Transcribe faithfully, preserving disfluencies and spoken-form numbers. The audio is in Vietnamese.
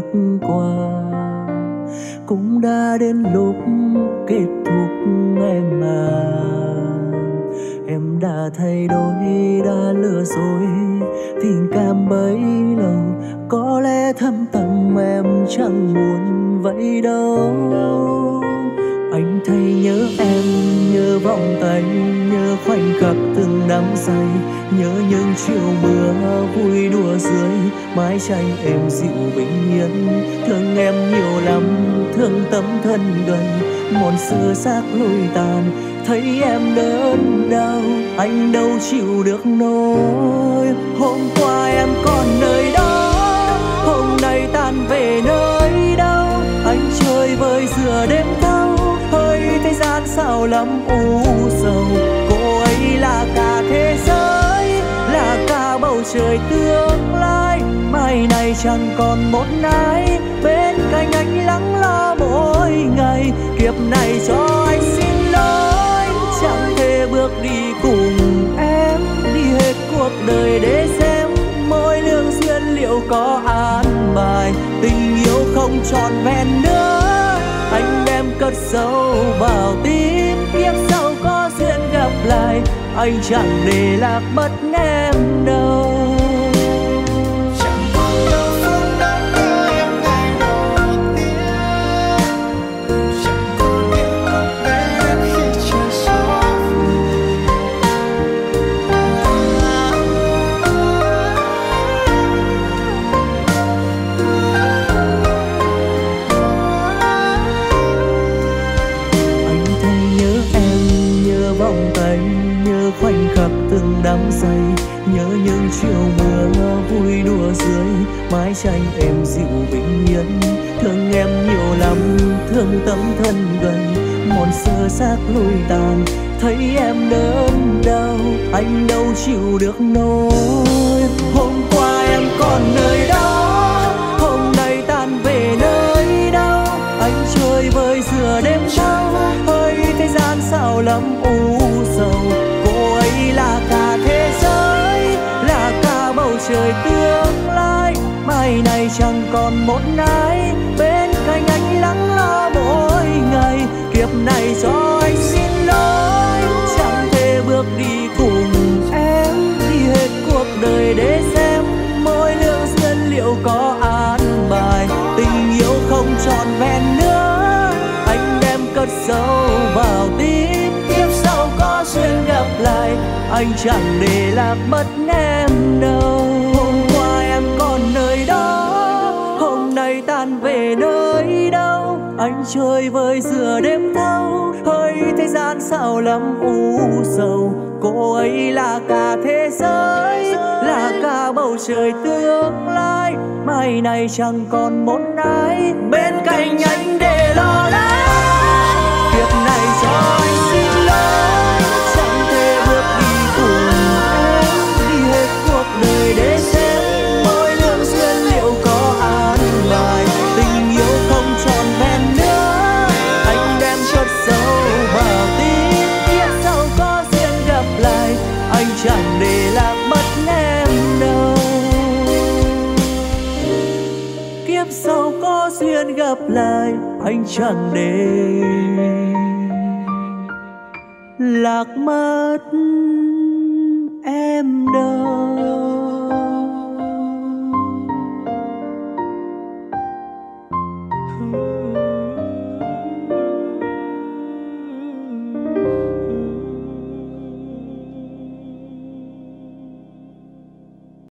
qua. Cũng đã đến lúc kết thúc em à. Em đã thay đổi, đã lừa dối tình cảm bấy lâu. Có lẽ thâm tâm em chẳng muốn vậy đâu. Anh thấy nhớ em, nhớ vòng tay, nhớ khoảnh khắc từng đắm say, nhớ những chiều mưa vui đùa dưới mái tranh êm dịu bình yên. Thương em nhiều lắm, thương tấm thân gầy, mòn xưa xác lối tàn. Thấy em đớn đau, anh đâu chịu được nổi. Hôm qua em còn nơi đó, hôm nay tan về nơi đâu. Anh chơi vơi giữa đêm thâu, hơi thế gian sao lắm u sầu. Cô ấy là cả thế giới, là cả bầu trời tương lai. Mai này chẳng còn một ai bên cạnh anh lắng lo mỗi ngày. Kiếp này cho anh xin lỗi, chẳng thể bước đi cùng em. Đi hết cuộc đời để xem mỗi lương duyên liệu có an bài. Tình yêu không trọn vẹn nữa, anh đem cất sâu vào tim. Kiếp sau có duyên gặp lại, anh chẳng để lạc mất em đâu. Khoảnh khắc từng đắm say, nhớ những chiều mưa vui đùa dưới mái tranh êm dịu bình yên. Thương em nhiều lắm, thương tấm thân gầy, mòn xưa xác lối tàn. Thấy em đớn đau, anh đâu chịu được nổi. Hôm qua em còn nơi đó, hôm nay tan về nơi đâu. Anh chơi vơi giữa đêm thâu, hơi thế gian sao lắm u sầu. Là cả thế giới, là cả bầu trời tương lai. Mai này chẳng còn một ai bên cạnh anh lắng lo mỗi ngày. Kiếp này cho anh xin lỗi, chẳng thể bước đi cùng em. Đi hết cuộc đời để xem mỗi lương duyên liệu có an bài. Tình yêu không trọn vẹn nữa, anh đem cất sâu vào tim. Kiếp sau có duyên gặp lại, anh chẳng để lạc mất em đâu. Hôm qua em còn nơi đó, hôm nay tan về nơi đâu. Anh chơi vơi giữa đêm thâu, hơi thế gian sao lắm u sầu. Cô ấy là cả thế giới, là cả bầu trời tương lai. Mai này chẳng còn một ai bên cạnh anh để lo lắng. Việc này cho anh xin lỗi, chẳng thể bước đi cùng em. Đi hết cuộc đời để xem mỗi lương duyên liệu có an bài. Tình yêu không trọn vẹn nữa, anh đem cất sâu vào tim. Kiếp sau có duyên gặp lại, anh chẳng để lạc mất em đâu. Kiếp sau có duyên gặp lại, anh chẳng để lạc mất em đâu.